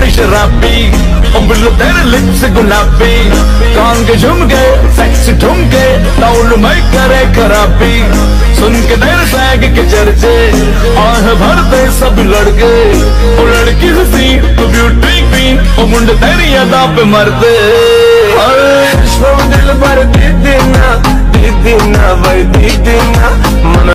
शराबी, बिल्लो तेरे लिप्स गुलाबी, कान के झुमके सेक्सी ठुमके टाउल में करे खराबी। सुन के तेरे सैग के चर्चे आह भरते सब लड़के, ओ लड़की हंसी तो ब्यूटी क्वीन, ओ मुंडे तेरी अदा पे मरते। दिल भर दीदी ना भाई दीदी ना।